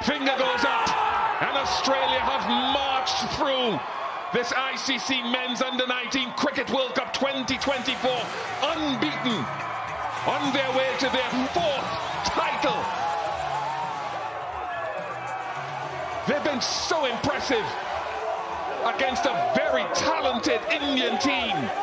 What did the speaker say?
Finger goes up, and Australia have marched through this ICC Men's Under-19 Cricket World Cup 2024, unbeaten, on their way to their 4th title. They've been so impressive against a very talented Indian team.